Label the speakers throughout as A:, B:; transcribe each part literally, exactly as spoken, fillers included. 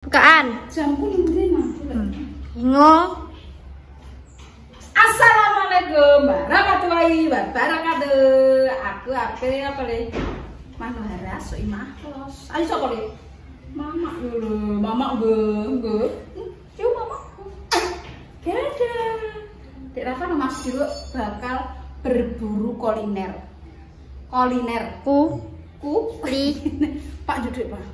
A: Bukaan.
B: Jamku nungguin mah.
A: Bingung.
B: Assalamualaikum warahmatullahi wabarakatuh. Aku apa apa le? Manohara Soimah Los. Ayo sapa le? Mama dulu, mama gue, gue. Cium mama. Dadah. Dek Rafa Mas Dulu bakal berburu kuliner. Kuliner.
A: Ku.
B: Ku.
A: Li.
B: Pak duduk Pak.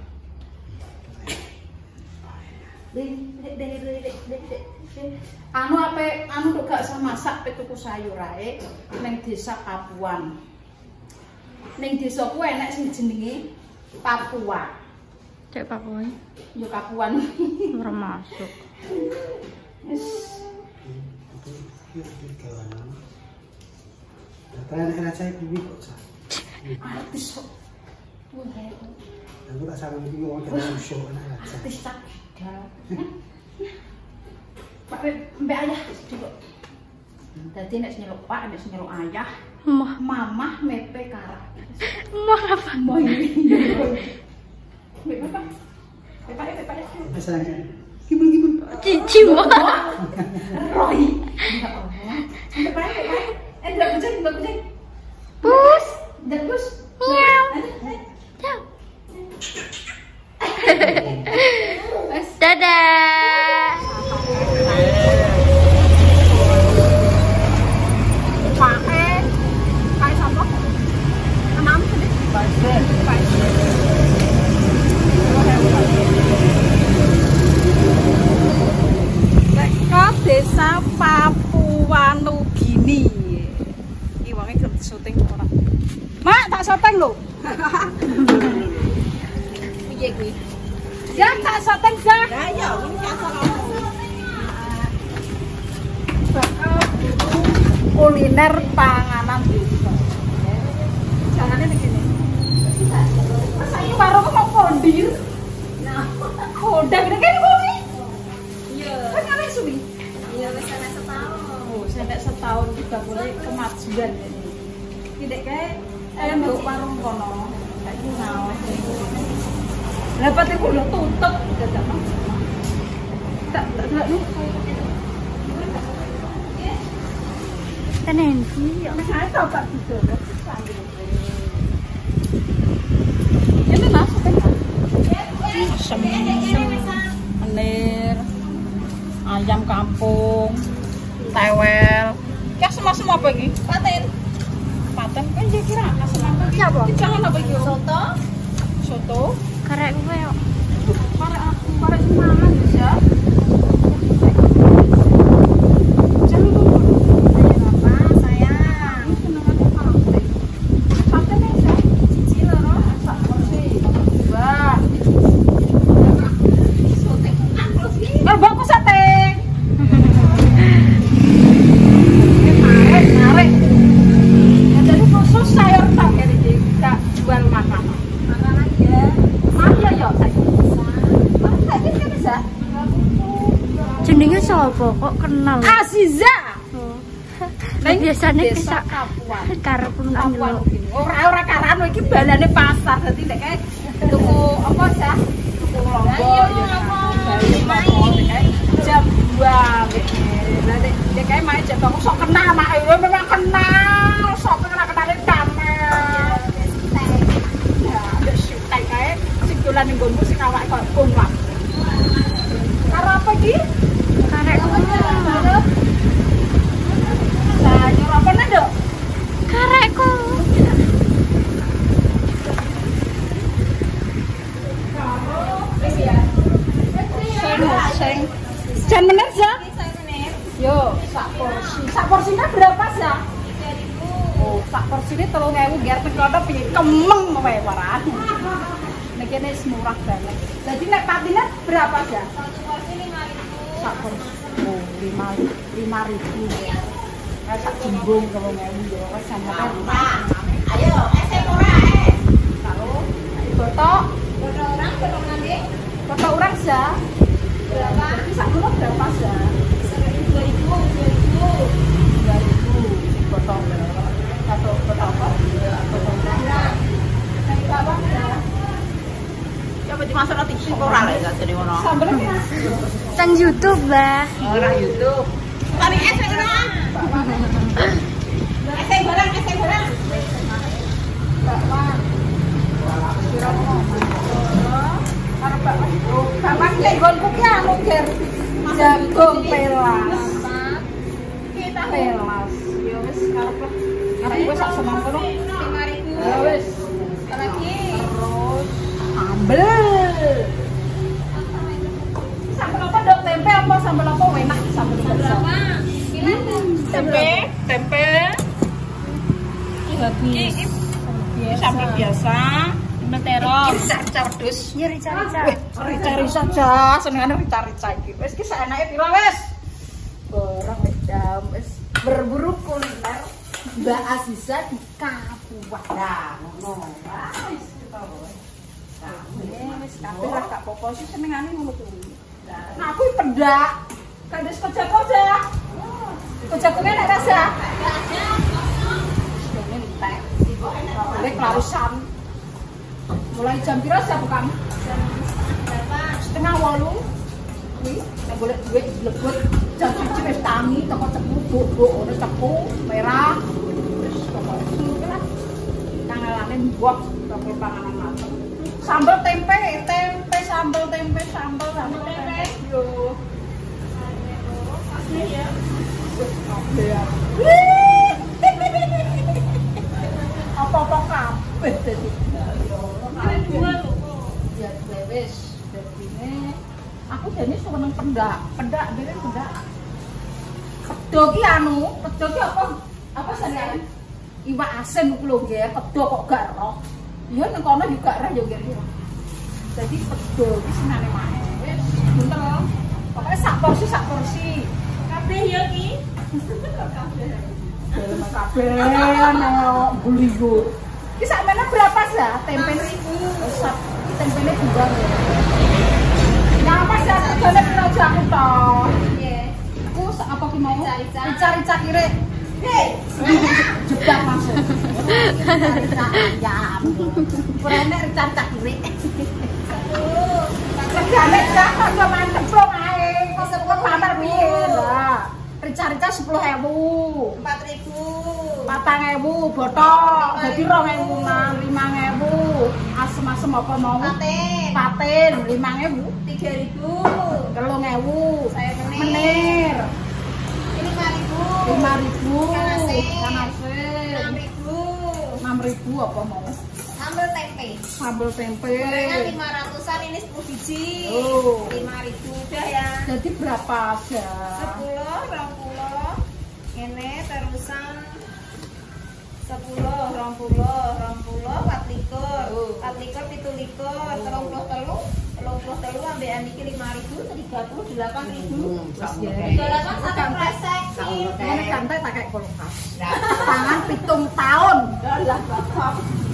B: Dek, dek, dek, dek, dek, dek, dek. Anu apa? Anu tuh gak sama masak petuku sayur ae. Neng desa Papuan. Neng desaku enek sing jenenge Papua.
A: Cek Papua.
B: Yo Papuan.
A: Ora masuk.
B: Wis.
C: Tanya saya kuwi kok.
B: Artis kok. Wah.
C: Aku tak sarang iki wong kena show anak aja.
B: Artis tak. Pak mbak ayah kok. Dadi nek nyeluk Pak, nek nyeluk ayah,
A: Mah,
B: mamah mepe karak.
A: mah apa?
B: Mau ini. Mbak Pak. Mbak Pak, Mbak Pak.
C: Misalnya gimana-gimana.
A: Cici mah.
B: Roy. Ya Allah. Mbak Pak, Mbak Pak. Eh, ndak kucing, ndak kucing.
A: Pus.
B: Ndak kus.
A: Miau. Ciao. Dadah.
B: Pakai kayak sapa? Enam sedih. Baik. Baik. Ke desa Papua Nugini. Iki wonge gelem syuting ora. Mak, tak syuting lho. Piye kuwi? Ya tak syuting, Dah. Ya ya, ini asal kuliner panganan desa. Jangannya begini. Mas saya warung mau kondir. Nah, kodang ini kan kowe. Iya. Kan ngapain suwi? Iya, wis ana setahun. Oh, sampai setahun juga boleh kemajuan ini. Tidak kayak eh mbok warung kono. Saiki ngawas. Lah pate kudu tutup dadak. Tak tak tak lu.
A: Tenen sih.
B: Saya tahu Pak gitu. Ini masuk kan? Sem, menir, ayam kampung, tewel. Ya semua semua apa ini? Paten. Paten kan dia kira asal apa?
A: Siapa?
B: Jangan apa itu?
A: Soto.
B: Soto.
A: Karek gue yo.
B: Karek karek semangat bisa.
A: Jenenge sapa kok kenal?
B: Aziza.
A: Oh. Biasanya bisa
B: Papuan.
A: karep
B: Papuan gini. Ora ora karano iki balane pasar. Dadi nek kae tuku apa ya? Tuku lombok ya. Bali mau kae jam dua iki. Lah nek kae main jam aku sok kenal mak memang kenal. Sok kenal kenal kamel. Ya, wis syuting kae sing dolan ning nggonmu sing awak kok omah. Karo apa iki?
A: karek gue.
B: Sayur apa nih dok?
A: Karekku.
B: Seng, jan menit ya? Yo, sak porsi. Sak porsinya berapa ya? Oh, sak porsinya telung ewu biar pencoto pilih kemeng wae waran. Nek kene murah banget. Jadi nek patinnya berapa ya? Satu porsi lima ribu. Sak porsi. Oh, lima lima ribu. Kayak sak jembung telung ewu yo wis sama. Ayo, esek ora eh. Karo botok. Botok orang, botok nanti. Botok orang ya. Berapa? Jadi sak kilo berapa ya? dua ribu, dua ribu. dua ribu. Botok. Satu botok apa? Botok. Nah, apa ya? Coba dimasuk T V ora lek jane ngono. Sambel iki Mas.
A: Tang YouTube, Mbah.
B: Ora YouTube. Tani es nek ngono. Es barang, es barang. Bapak. Kira ngono. Karo bapak. Bapak lek gonku ki anu ger jagung pelas. Kita pelas. Ya wis arep arep wis sak semangkono lima ribu. Ya wis. Lagi. Terus sambel. Sambel apa dok? Tempe apa sambel apa enak sambel apa? Tempe, tempe. Ini sambal biasa, sambal terong. Cardus.
A: Ya rica-rica.
B: Rica-rica saja, senengane rica-rica iki. Wis ki saenake pira wis? Borong jam wis berburu kuliner Mbak Aziza di Kapuas. Nah, ngono. Wis kita wis. Nah, wis kabeh ra gak apa-apa sih senengane ngono kuwi. Nah, aku pedak. Kandes kocak-kocak. Kocak-kocak nek rasa. Ini entek. Boleh kelausan. Mulai jam pira sih bukan? Setengah walu. Wih, nek boleh duit dilebut jam siji wis tangi teko cepu bubuk ngono cepu merah. Wis pokoke lah. Kangelane mbok bakal panganan mateng. Sambal tempe, tempe sambal tempe sambal sambal tempe. Yo. Asli ya. Apa-apa kabeh dadi. Ya wis, dadine aku jane seneng pendak, pendak dhewe pendak. Pedo ki anu, pedo ki apa? Apa jenenge? Iwak asin ku lho nggih, pedo kok gak roh. Iya nang kono juga ora yo nggih. Jadi pedo ki senane maneh. Wis, buntel. Pokoke sak porsi sak porsi. Kabeh yo ki. Kabeh. Kabeh ana buligo. Ki sakmene berapa sih? Tempe ribu. Sak tempene juga. Nah, apa sih regane aja aku to? Nggih. Aku apa ki mau? Rica-rica kire. Hei. Jebak langsung. Ayam. Kurene rica-rica kire. Aduh. Regane sak kok mantep kok ae. Kok sepuluh pamer piye? Lah. Rica-rica sepuluh ribu. empat ribu. patang ribu botok. Jadi dua ribu, lima ribu. Asem-asem apa mau? Paten. Paten lima ribu. tiga ribu. tiga ribu. Saya menir. Ini lima ribu. lima ribu. Ikan asin. enam ribu. enam ribu apa mau? Sambal tempe. Sambal tempe. Gorengan lima ratusan ini sepuluh biji. Oh. lima ribu udah ya. Jadi berapa aja? sepuluh, dua puluh. Ini terusan sepuluh, dua puluh, dua puluh, empat likur. empat likur, pitu likur, telung puluh telu. Telung puluh telu ambil aniki lima ribu, tiga puluh delapan ribu. tiga puluh delapan satu kresek. Ini kantai pakai kulkas. Tangan pitung tahun. Lah bapak.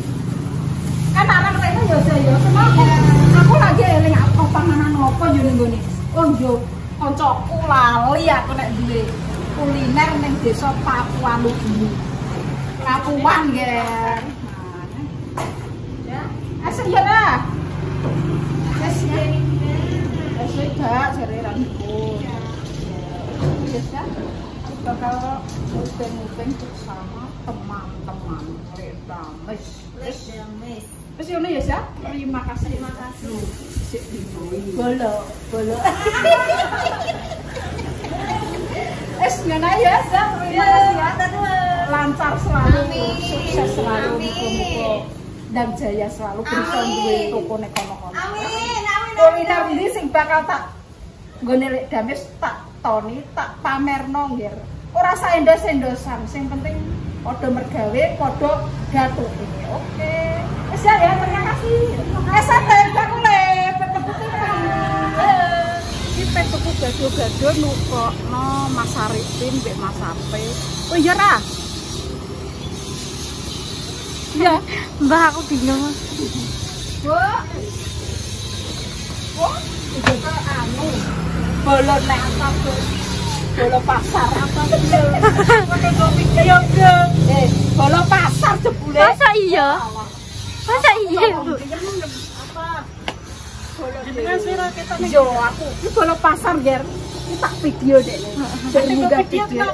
B: Kan anak mereka ya saya kenapa aku lagi eling apa panganan apa yo ning gone. Oh yo kancaku lali aku nek duwe kuliner ning desa Papua Lugu. Kapuan nggih. Ya. Asal ya lah. Wes ya. Wes gak jare ra niku. Wes ya. Bakal mungkin bersama teman-teman kita. Wes, wes, wes. Wes ngono ya, Sa? Terima kasih. Terima kasih. Sik diboi. Bolo, bolo. Es ngono ya, Sa. Terima kasih ya. Lancar selalu, sukses selalu, muga-muga dan jaya selalu bisa duwe toko nek kono-kono. Amin, amin. Kuliner ndi sing bakal tak nggone lek dames tak toni, tak pamerno nggih. Ora saendos-endosan, sing penting padha mergawe, padha gatuke. Oke. Wis ya, terima kasih. Es sate bakule, peteputih. Iki petuku gado-gado nukokno Mas Arifin mbek Mas Ape. Oh iya ra? Iya,
A: Mbak aku bingung.
B: Bu. Bu, itu anu. Bolo nek apa bolo pasar apa piye? Pakai kopi yo yo. Eh, bolo pasar jebule.
A: Masa iya? Masa iya, Bu?
B: Apa? Jenengan sira ketok ning. Yo aku iki bola pasar, Ger. Iki tak video dek. Dari munggah video.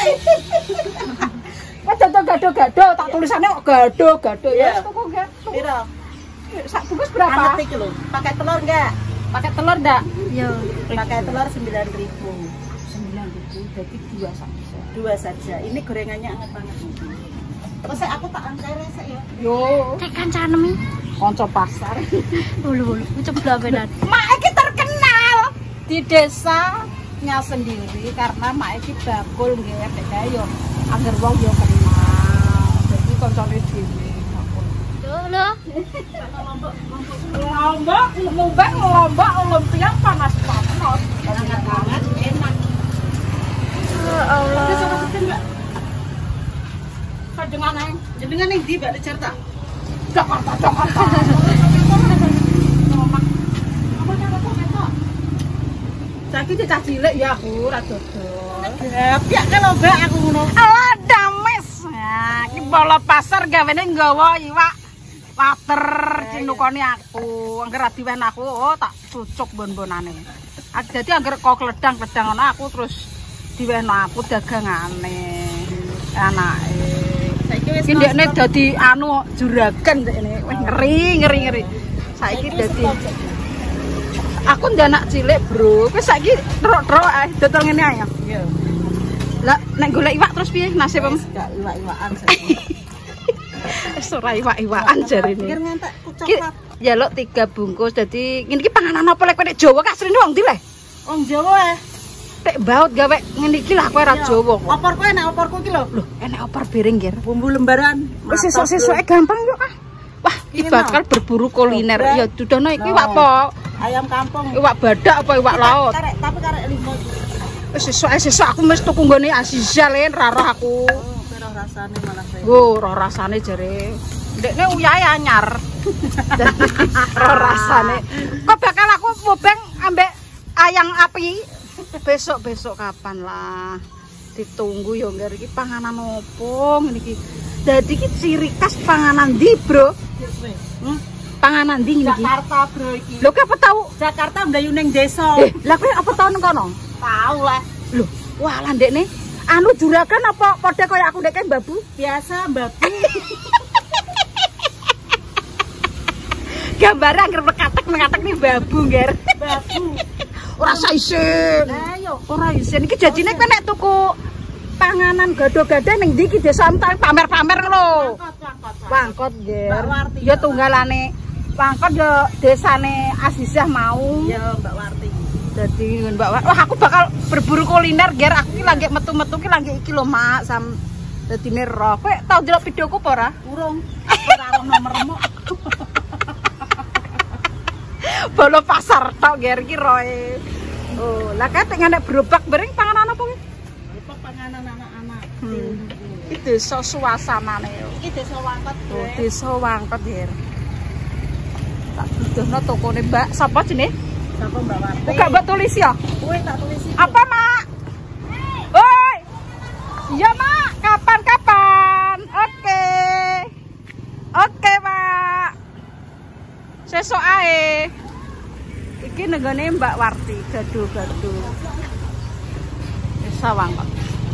B: Wes contoh gado-gado tak tulisannya kok gado-gado ya. Tuku enggak? Piro? Sak bungkus berapa? Anget iki lho. Pakai telur enggak? Pakai telur enggak?
A: Yo.
B: Pakai telur sembilan ribu. sembilan ribu jadi dua saja. Dua saja. Ini gorengannya anget banget. Terus aku tak angkai resek ya. Yo.
A: Cek kancanem iki.
B: Kanca pasar.
A: Ulu-ulu, coba benar.
B: Mak iki terkenal di desanya sendiri karena mak iki bakul nggih nek yo anger wong yo kenal. Jadi kancane dhewe bakul.
A: Lho, lho.
B: Lombok, lombok, lombok, lumpia panas-panas. Hangat-hangat enak.
A: Ya Allah.
B: Jenengan nang, jenengan ning ndi Mbak Jakarta? Jakarta, Jakarta. Saiki cecah cilik ya aku ra dodol. Ya piye kalau Mbak aku ngono. Alah dames. Ya, iki bola pasar gawene nggawa iwak water cinukoni aku. Angger ra diwen aku, oh tak cucuk bon-bonane. Dadi angger kok kledang-kledang ngono aku terus diwehno aku dagangane. Anake. Iki ndekne dadi anu juragan ndekne. Wis ngeri, ngeri, ngeri. Saiki dadi aku ndak anak cilik, Bro. Wis saiki terok-terok ae dodol ngene ae. Iya. Lah nek golek iwak terus piye nasibmu? Gak iwak-iwakan saiki. Wis ora iwak-iwakan jarene. Pikir ngantek coklat. Ya lho tiga bungkus. Dadi ngene iki panganan apa lek nek Jawa ka asline wong ndi le? Wong Jawa eh. Tek baut gawe ngene iki lah kowe ra Jawa kok. Opor kowe enak oporku iki lho. Lho, enak opor piring, Ger. Bumbu lembaran. Wis sesuk-sesuke gampang yuk ah. Wah, iki bakal berburu kuliner. Ya dudono iki iwak apa? Ayam kampung. Iwak badak apa iwak laut? Karek, tapi karek limo. Wis sesuk-sesuk aku mesti tuku nggone Aziza len ra roh aku. Oh, roh rasane malah saya. Oh, roh rasane jare. Ndekne uyahe anyar. Roh rasane. Kok bakal aku mubeng ambek ayang api. Besok-besok kapan lah. Ditunggu ya ngger iki panganan opo ngene iki. Dadi iki ciri khas panganan ndi, Bro? Hmm? Panganan ndi ngene iki? Jakarta, Bro iki. Lho kok apa tau? Jakarta mlayu ning desa. Eh, lah kowe apa tau nang kono? Tau lah. Lho, wah lah ndekne anu juragan apa padha kaya aku ndek Babu? Biasa, Babu. Gambare anggere mekatek-mekatek nih Babu, ngger. Babu. Ora isin. Lah yo, ora isin. Iki janjine kowe nek tuku panganan gado-gado ning ndi iki desa pamer-pamer ngono. Pangkot, pangkot, Ger. Ya tunggalane pangkot yo desane Azizah mau. Ya, Mbak Warti. Dadi Mbak Warti. Wah, aku bakal berburu kuliner, Ger. Aku iki lagi metu-metu ki lagi iki lho, Mak. Sam dadine roh. Kowe tau delok videoku apa ora? Urung. Ora roh nomormu. Bolo pasar tok ger iki roe. Oh, lah kate nek berobak bareng panganan apa kuwi? Berobak panganan anak-anak. Hmm. Iki desa suasanane. Iki desa Wangkot, Bro. Oh, desa Wangkot, Ger. Tak dudono tokone Mbak. Sapa jenenge? Sapa Mbak Warti? Buka Mbak tulis ya? Kuwi tak tulis. Apa, Mak? Woi. Iya, Mak. Kapan-kapan? Oke. Oke, Mak. Sesuk ae. Iki nenggone Mbak Warti, gado-gado. Wis Wangkot.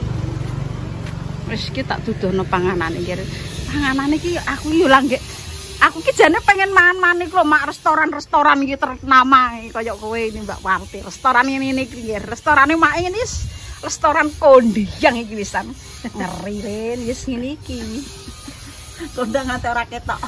B: Wis iki tak dudono panganan iki. Panganan iki aku yo langgek. Aku ki jane pengen mangan-mangan iki lho, Mak, restoran-restoran iki ternama kaya kowe ini Mbak Warti. Restoran ini iki nggih. Restorane Mak ini wis restoran kondang iki wisan. Ngeri ren wis ngene iki. Kondang ate ora ketok.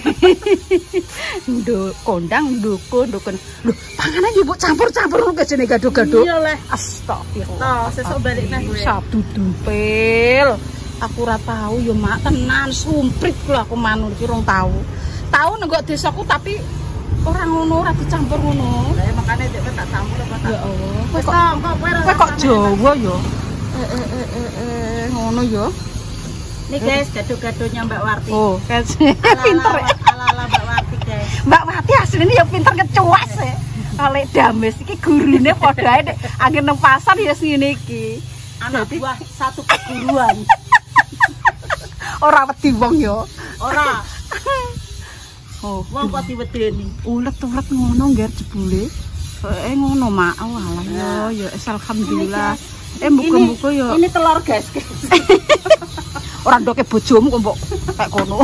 B: Nduk kondang ndukun ndukun. Lho, panganan yo mbok campur-campur ngono kejene gado-gado. Iya le. Astagfirullah. Toh sesuk balik neh kowe. Sabtu dumpil. Aku ora tahu yo Mak, tenan sumprit lho aku manut iki rong tahu. Tahu nang desaku tapi ora ngono, ora dicampur ngono. Lah makane dek tak campur apa tak. Ya Allah. Kowe kok kowe kok Jawa yo. Eh eh eh eh ngono yo. Nih guys, gado-gadonya Mbak Warti. Oh, guys. Pinter. Ala-ala Mbak Warti, guys. Mbak Warti asline ya pinter kecuas ya. Kalek dames iki gurune padha ae nek anggen nang pasar ya ngene iki. Anak buah satu keguruan. Ora wedi wong ya. Ora. Oh, wong kok diwedeni.
D: Ulet-ulet ngono ngger jebule. Eh ngono mak. Oh alah ya ya alhamdulillah. Eh muga-muga ya.
B: Ini telur guys.
D: Ora ndoke bojomu kok mbok kayak kono.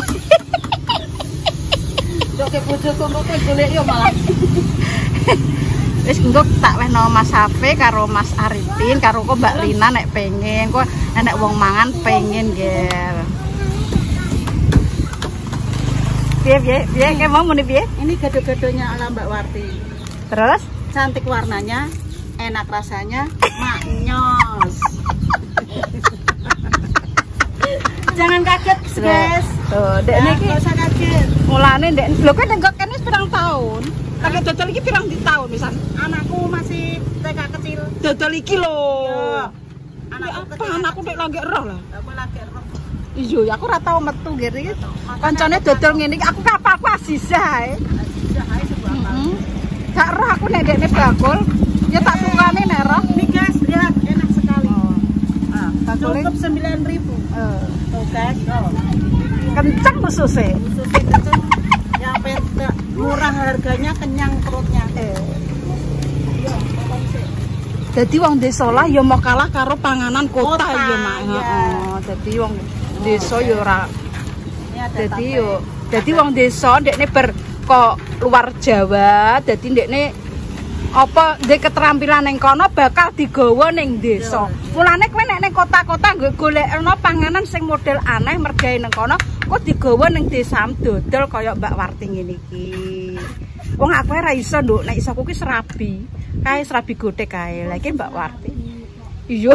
B: Ndoke bojoku kok golek yo malah.
D: Wis engko tak wehno Mas Safe karo Mas Arifin karo kok Mbak Lina nek pengen kok enek wong mangan pengen ngger. Piye piye piye ke mau muni piye?
B: Ini gado-gadonya ala Mbak Warti.
D: Terus
B: Cantik warnanya, enak rasanya, maknyos. Jangan kaget, guys.
D: Tuh, Dek
B: Nah,
D: niki
B: nggak usah kaget.
D: mulane Dek lho kok nengok kene pirang tahun. Kakek dodol iki pirang di tahun pisan.
B: Anakku masih T K kecil.
D: Dodol iki lho.
B: Yo.
D: Anakku apa anakku nek lagi roh lah.
B: Aku lagi roh.
D: Iya, aku ora tau metu ngene iki. Kancane dodol ngene iki aku apa aku Azizah ae. Heeh. Gak roh aku nek dekne bakul. Ya tak tukane nek roh.
B: Nih guys, lihat enak sekali.
D: Ah, bakule
B: Cukup sembilan ribu.
D: eh
B: Tuh guys, oh.
D: kenceng khususnya.
B: Susu kenceng. Yang perda murah harganya, kenyang perutnya.
D: Eh. Jadi wong desa lah ya mau kalah karo panganan kota,
B: Kota,
D: ya mak.
B: iya.
D: Heeh. Jadi wong desa ya ora.
B: Ini ada
D: Jadi
B: tape.
D: yo jadi wong desa ndekne ber kok luar Jawa, dadi ndekne apa ndek keterampilan ning kono bakal digawa ning desa. Mulane kowe nek ning kota-kota golekno panganan sing model aneh mergawe ning kono, kok digawa ning desa dodol kaya Mbak Warti ngene iki. Wong aku ora iso, Nduk, nek iso kuwi serabi. Kae serabi gotek kae. Lah iki Mbak Warti. Iya.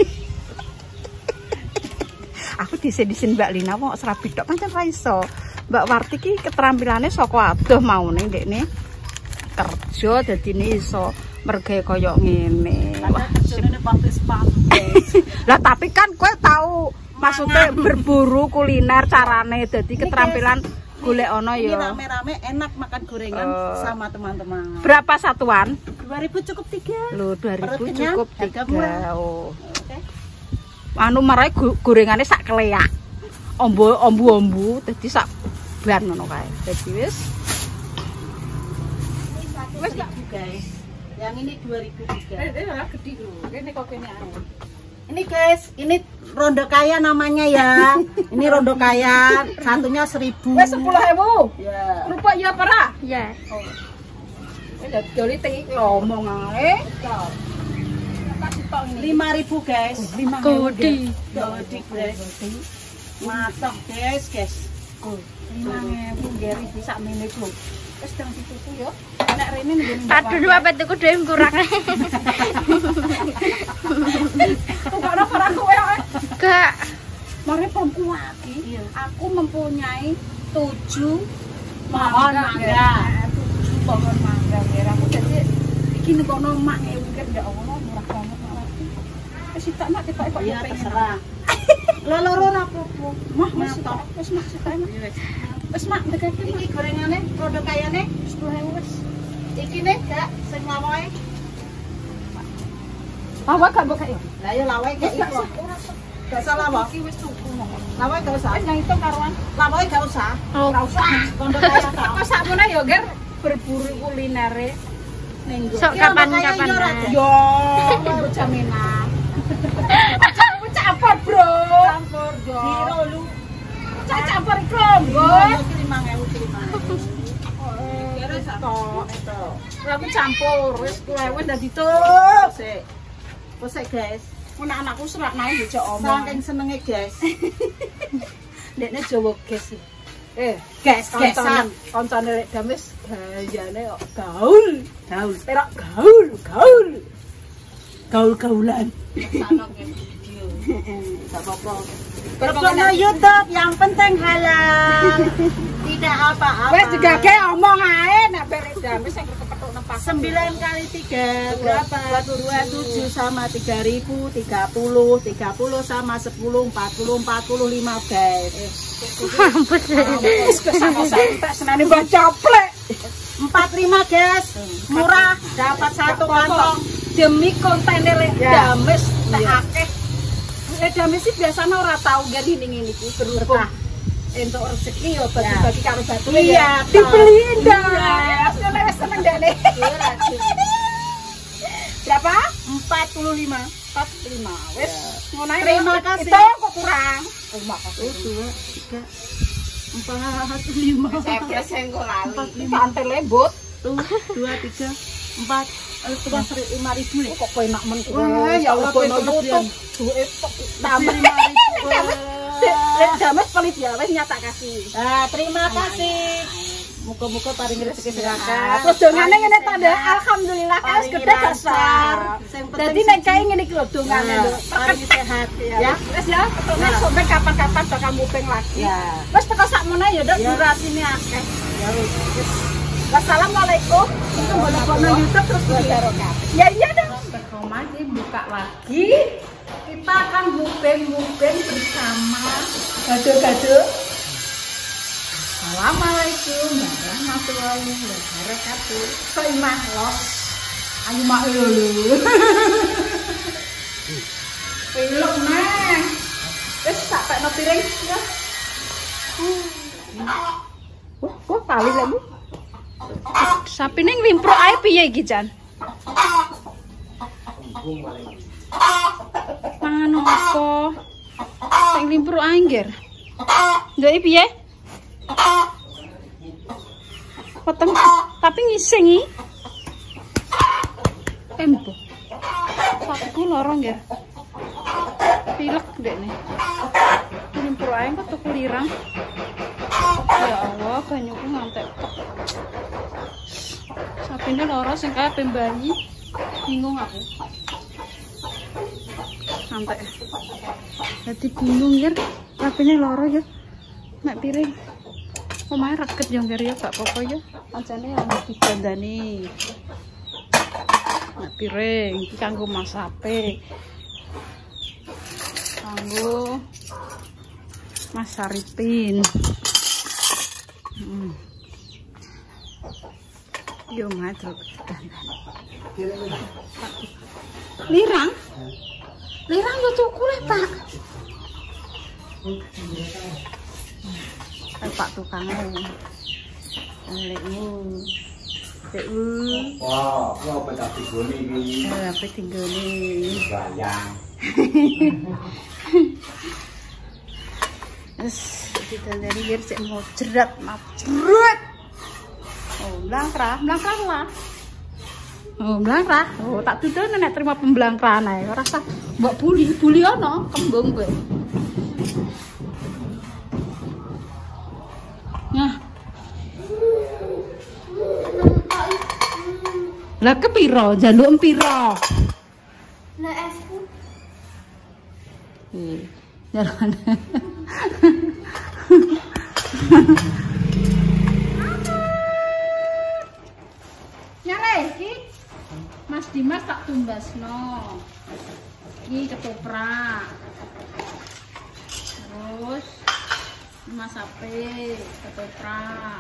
D: Aku disin-disin Mbak Lina kok serabi tok pancen ra iso. Mbak Warti ki keterampilannya saka adoh maune ndekne kerja dadine iso mergawe kaya ngene. Wah,
B: Kerjane pantes-pantes.
D: lah tapi kan kowe tahu maksudnya berburu kuliner carane dadi keterampilan golek ono
B: Ini
D: ya.
B: rame-rame enak makan gorengan
D: Eh.
B: sama teman-teman.
D: Berapa satuan?
B: dua ribu cukup tiga.
D: Lho dua ribu
B: Perut kenyang,
D: cukup
B: harga
D: tiga.
B: murah.
D: Oh.
B: Oke.
D: Anu marai gorengane sak keleak. Ombo ombu-ombu dadi sak ban ngono kae. Dadi wis
B: Wes tak guys. Yang ini dua ribu tiga.
D: eh ora gedhi lho. Kene kok kene anu.
B: Ini guys, ini rondo kaya namanya ya. Ini rondo kaya, satunya seribu.
D: Wis sepuluh ribu.
B: Ya.
D: Rupa ya apa ra?
A: Ya.
D: Wis dadi teki ngomong ae.
B: Lima ribu guys.
D: lima
A: Kodi.
B: Gede guys. Matang guys, guys.
D: lima ribu ngeri bisa menit lho. Wis ndang dituku yo. Nek rene ngene.
A: Aduh dua pet tuku dhewe kurang.
D: Kok ora ora kowe ae.
A: Gak.
D: Mari pomku lagi. Aku mempunyai tujuh
B: Pohon mangga.
D: Tujuh pohon mangga ya. Aku jadi iki kono mak ngewir ya Allah murah banget mak. Wis tak mak ketok kok
B: Ya
D: pengen.
B: terserah. Lo loro ora apa-apa.
D: Mah wis
B: Matok.
D: tok. Wis mak sik ae. Wis mak dekake
B: Iki gorengane rondo kayane
D: sepuluh ribu wis.
B: iki nih gak sing lawae.
D: Apa gak mbok kae?
B: Lah ya lawae kayak
D: Gak
B: iku.
D: usah, ora usah.
B: Gak salah apa?
D: Iki wis tuku mong.
B: Lawae gak usah.
D: Wis nang hitung karuan.
B: Lawae gak usah.
A: Oh.
D: Ora usah.
B: Rondo kaya ta.
D: Kok sakmene ya, Ger, berburu kulinere ning nggo.
A: Sok kapan-kapan.
D: Yo, baru jaminan. Aku campur, Bro.
B: Campur yo.
D: Biro lu. Cak campur iku, Mbok.
B: Iki lima ribu lima ribu.
D: Kira tok itu. Aku campur wis kuwi wis dadi tuh.
B: Sik. Posek guys.
D: Mun anakku serak nae njok omong.
B: Saking senenge guys.
D: Ndekne Jawa ges. Eh,
B: Guys,
D: kancane
B: gesan.
D: kancane rek dames gayane kok gaul.
B: Gaul.
D: Perak gaul, gaul. Gaul-gaulan.
B: Sakno video. Enggak apa-apa. Berkono YouTube yang penting halal. Tidak apa-apa.
D: Wes digage omong ae nek berek dames sing kepethuk nang pasar.
B: sembilan kali tiga berapa? dua puluh tujuh sama tiga ribu, tiga puluh, tiga puluh sama sepuluh, empat puluh, empat puluh lima guys.
A: Mampus.
D: Wis kesan-kesan tak senane mbah caplek.
B: empat puluh lima guys. Murah, dapat satu kantong.
D: Demi kontainer lek
B: Ya.
D: dames tak
B: Iya.
D: akeh. Lek dames sih biasanya ora tau gak ngene ngene iki berhubung.
B: Berkah. entuk rezeki yo bagi-bagi karo batu.
D: Iya, dibeliin dong. Ngono wis seneng dene. Berapa?
B: empat puluh lima.
D: empat puluh lima. Wis ngono ae.
B: Terima kasih.
D: Itu kok kurang.
B: Terima kasih. dua, tiga, empat, lima.
A: Saya senggol lali.
B: Empat, lima.
D: Santai lembut.
B: Tuh, dua, tiga, empat. Itu kan lima ribu nih.
D: Kok enak men.
B: Wah, ya Allah,
D: tutup. Duwe tambah
B: lima ribu.
D: Lek jamet pelit ya wis nyatak kasih.
B: Nah, terima kasih. Muka-muka paling rezeki sedekah.
D: Terus dongane ngene ta, Ndek. Alhamdulillah kae wis gede dasar. Dadi nek kae ngene iki lho dongane lho.
B: Paling sehat
D: Ya, wis ya. Nek sampe kapan-kapan bakal muping lagi.
B: Ya.
D: Wis teko sakmono ya, Nduk,
B: Ya.
D: durasine akeh.
B: Ya wis.
D: Wassalamualaikum. Itu bono-bono YouTube terus barokah. Ya iya dong. Berkomasi buka lagi. Kita akan muping-muping bersama gado-gado. Assalamualaikum warahmatullahi wabarakatuh. Soimah los. Ayo mak lho. Pilok neh. Wis tak tekno piring ya. Wah, kok kali lagi. Sapine nglimpruk ae piye iki, Jan? Mangan apa? Sing nglimpruk ae ngger. Ndek piye? Potong tapi ngising iki. Empo. Sapiku loro ngger. Pilek ndekne. Nglimpruk ae kok tuku lirang. Ya Allah, banyuku ngantek. Sapine loro sing kaya pembayi. Bingung aku. Ngantek. Dadi bingung ya. Sapine loro ya. Mek piring. Omahe reket yo ngger ya gak apa-apa ya. Pancene yang digandani. Mek piring iki kanggo masape. Kanggo Mas Saripin. Hmm. Yo madruk dandan. Lirang? Lirang yo tuku le, Pak. Eh, Pak tukangmu. Lekmu. Dekmu.
E: Wah, aku apa tak tigone iki?
D: Eh, apa tinggone?
E: Bayang.
D: Wes, kita dari biar cek mau jerat, mau jerat. Oh, blangkrah, blangkrah lah. Oh, blangkrah. Oh, tak tuduh nek terima pemblangkrahan ae. Ora usah mbok buli, buli ono kembung kowe. Nah. Lah kepiro? Jaluk empiro.
A: Lah esku.
D: Eh, jalan. Nyale iki Mas Dimas tak tumbasno. Iki ketoprak. Terus Mas Ape ketoprak.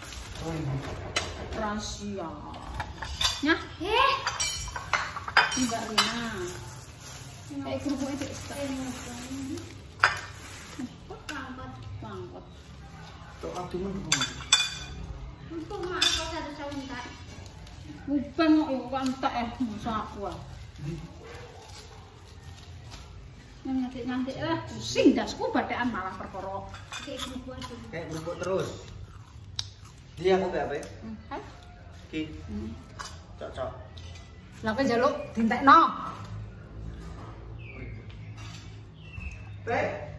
D: Rahasia. Nyah,
A: Eh,
D: Mbak Rina. Kayak kerupuknya cek stek.
A: pangkat.
D: Pangkot.
C: Tok aduman kok.
A: Untuk mak kok ada sauntak.
D: Bukan kok iku entek eh masa aku ah. Yang ngantik-ngantik lah pusing dasku batekan malah perkara.
A: Kayak kerupuk aja.
E: Kayak kerupuk terus. Dia aku apa?
D: Hai.
E: Ki. Cocok.
D: Lah kok njaluk dintekno.
E: Teh.